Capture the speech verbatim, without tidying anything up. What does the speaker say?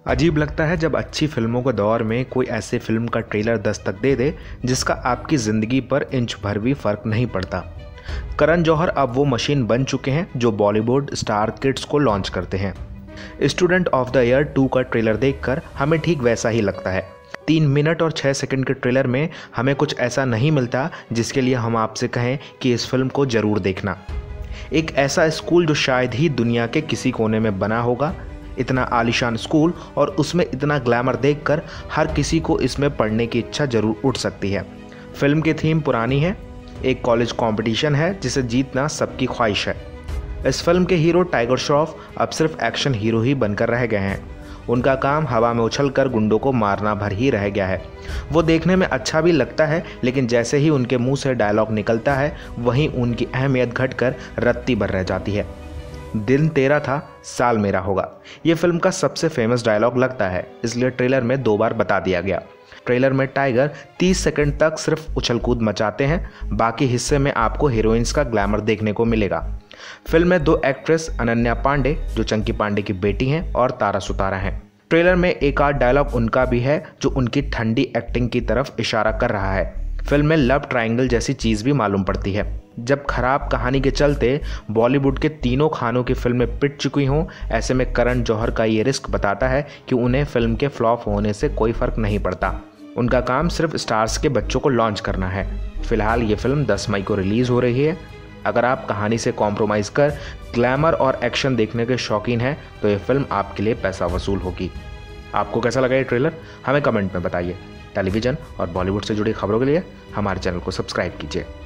अजीब लगता है जब अच्छी फिल्मों के दौर में कोई ऐसी फिल्म का ट्रेलर दस्तक दे दे जिसका आपकी ज़िंदगी पर इंच भर भी फ़र्क नहीं पड़ता। करण जौहर अब वो मशीन बन चुके हैं जो बॉलीवुड स्टार किड्स को लॉन्च करते हैं। Student of the year two का ट्रेलर देखकर हमें ठीक वैसा ही लगता है। तीन मिनट और छः सेकंड के ट्रेलर में हमें कुछ ऐसा नहीं मिलता जिसके लिए हम आपसे कहें कि इस फिल्म को ज़रूर देखना। एक ऐसा स्कूल जो शायद ही दुनिया के किसी कोने में बना होगा, इतना आलीशान स्कूल और उसमें इतना ग्लैमर देखकर हर किसी को इसमें पढ़ने की इच्छा जरूर उठ सकती है। फिल्म की थीम पुरानी है, एक कॉलेज कंपटीशन है जिसे जीतना सबकी ख्वाहिश है। इस फिल्म के हीरो टाइगर श्रॉफ अब सिर्फ एक्शन हीरो ही बनकर रह गए हैं। उनका काम हवा में उछलकर गुंडों को मारना भर ही रह गया है। वो देखने में अच्छा भी लगता है, लेकिन जैसे ही उनके मुंह से डायलॉग निकलता है वहीं उनकी अहमियत घटकर रत्ती भर रह जाती है। दिन तेरा था, साल मेरा होगा, ये फिल्म का सबसे फेमस डायलॉग लगता है, इसलिए ट्रेलर में दो बार बता दिया गया। ट्रेलर में टाइगर तीस सेकंड तक सिर्फ उछल कूद मचाते हैं, बाकी हिस्से में आपको हीरोइंस का ग्लैमर देखने को मिलेगा। फिल्म में दो एक्ट्रेस अनन्या पांडे जो चंकी पांडे की बेटी हैं और तारा सुतारा हैं। ट्रेलर में एक आध डायलॉग उनका भी है जो उनकी ठंडी एक्टिंग की तरफ इशारा कर रहा है। फिल्म में लव ट्रायंगल जैसी चीज़ भी मालूम पड़ती है। जब खराब कहानी के चलते बॉलीवुड के तीनों खानों की फिल्में पिट चुकी हों, ऐसे में करण जौहर का ये रिस्क बताता है कि उन्हें फिल्म के फ्लॉप होने से कोई फ़र्क नहीं पड़ता। उनका काम सिर्फ स्टार्स के बच्चों को लॉन्च करना है। फिलहाल ये फिल्म दस मई को रिलीज़ हो रही है। अगर आप कहानी से कॉम्प्रोमाइज़ कर ग्लैमर और एक्शन देखने के शौकीन हैं तो ये फिल्म आपके लिए पैसा वसूल होगी। आपको कैसा लगा ये ट्रेलर, हमें कमेंट में बताइए। टेलीविज़न और बॉलीवुड से जुड़ी खबरों के लिए हमारे चैनल को सब्सक्राइब कीजिए।